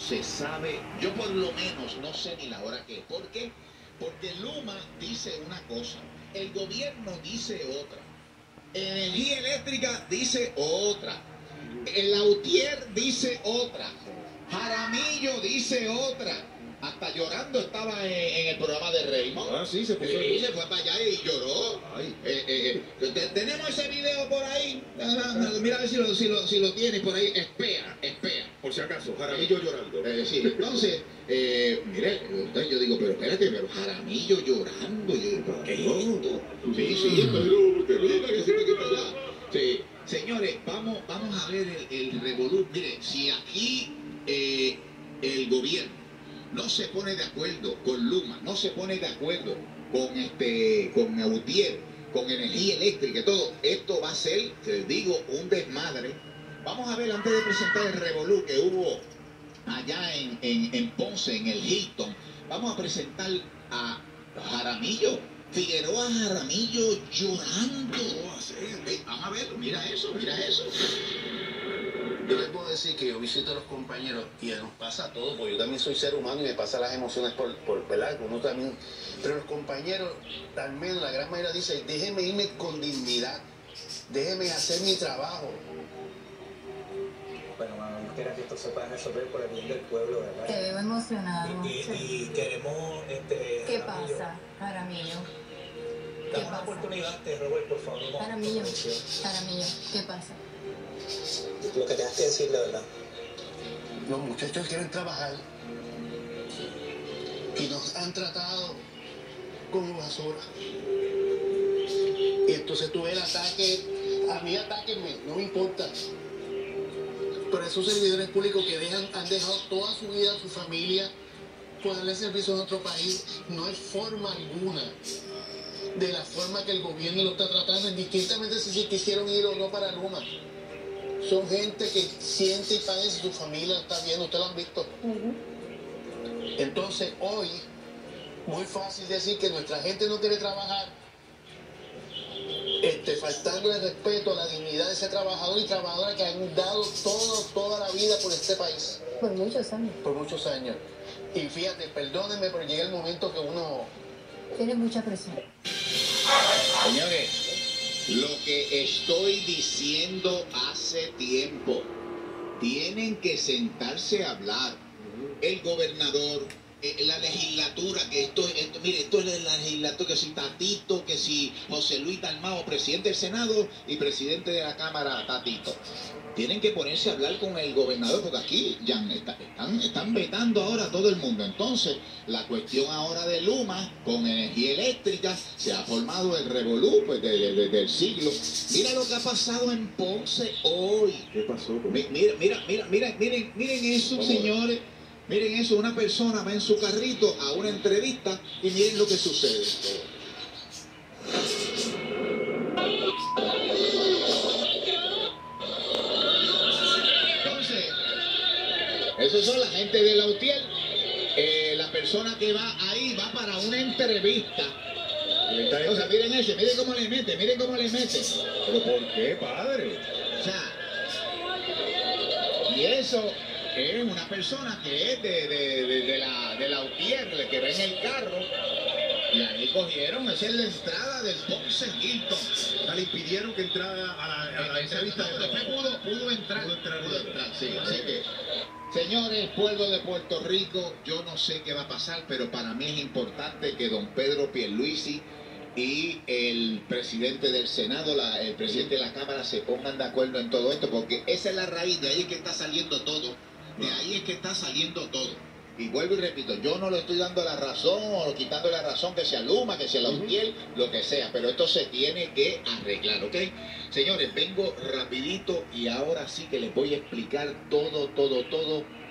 se sabe, yo por lo menos no sé ni la hora que es. ¿Por qué? Porque Luma dice una cosa, el gobierno dice otra, Energía Eléctrica dice otra, el Lautier dice otra, Jaramillo dice otra. Hasta llorando estaba en el programa de Raymond. Ah, sí, se puso. Y se fue para allá y lloró. Tenemos ese video por ahí. Mira a ver si lo tienes por ahí. Espera. Por si acaso, Jaramillo llorando. Sí, entonces, mire, yo digo, pero espérate, pero Jaramillo llorando. ¿Qué es esto? Sí, pero sí. Señores, vamos a ver el revolú. Mire, si aquí el gobierno no se pone de acuerdo con Luma, no se pone de acuerdo con Lautier, con Energía Eléctrica, todo esto va a ser, te digo, un desmadre. Vamos a ver, antes de presentar el revolú que hubo allá en Ponce, en el Hilton, vamos a presentar a Jaramillo, Figueroa Jaramillo llorando. Vamos a verlo, mira eso. Yo les puedo decir que yo visito a los compañeros y nos pasa todo, porque yo también soy ser humano y me pasan las emociones por pelar, uno también. Pero los compañeros, al menos la gran mayoría dicen, déjenme irme con dignidad, déjenme hacer mi trabajo. Bueno, mano, yo quiero que esto se pueda resolver por el bien del pueblo, ¿verdad? Te veo emocionado. Y queremos, ¿Qué pasa, Jaramillo? ¿Qué Dame una pasa? oportunidad, Robert, por favor. Jaramillo, ¿qué pasa? Lo que tengas que decir, la verdad. Los muchachos quieren trabajar y nos han tratado como basura. Y entonces tú ves el ataque, a mí atáquenme, no me importa. Pero esos servidores públicos que han dejado toda su vida, su familia, por darle servicio en otro país, no hay forma alguna de la forma que el gobierno lo está tratando, indistintamente si quisieron ir o no para Luma. Son gente que siente y padece, su familia está bien, ustedes lo han visto. Entonces hoy, muy fácil decir que nuestra gente no quiere trabajar, faltando el respeto a la dignidad de ese trabajador y trabajadora que han dado toda la vida por este país. Por muchos años. Por muchos años. Y fíjate, perdónenme, pero llega el momento que uno... Tienes mucha presión. Señores, lo que estoy diciendo hace tiempo, tienen que sentarse a hablar. El gobernador, la legislatura, que mire, esto es la legislatura, que si Tatito, que si José Luis Dalmao, presidente del Senado y presidente de la Cámara, Tatito. Tienen que ponerse a hablar con el gobernador, porque aquí ya están vetando ahora a todo el mundo. Entonces, la cuestión ahora de Luma con Energía Eléctrica, se ha formado el revolú pues, del siglo. Mira lo que ha pasado en Ponce hoy. ¿Qué pasó? Miren eso, señores. Miren eso, una persona va en su carrito a una entrevista y miren lo que sucede. Esos son la gente de Lautier. La persona que va ahí va para una entrevista. O sea, miren cómo le mete. ¿Pero por qué, padre? O sea, y eso es una persona que es de Lautier, que va en el carro. Y ahí cogieron, esa es la entrada del Ponce Hilton. O sea, le impidieron que entrara a la entrevista. Después pudo entrar, sí. Así que, señores, pueblo de Puerto Rico, yo no sé qué va a pasar, pero para mí es importante que don Pedro Pierluisi y el presidente del Senado, el presidente de la Cámara, se pongan de acuerdo en todo esto, porque esa es la raíz, de ahí es que está saliendo todo. Y vuelvo y repito, yo no le estoy dando la razón o quitando la razón que sea Luma, que sea Lautier, lo que sea, pero esto se tiene que arreglar, ¿ok? Señores, vengo rapidito y ahora sí que les voy a explicar todo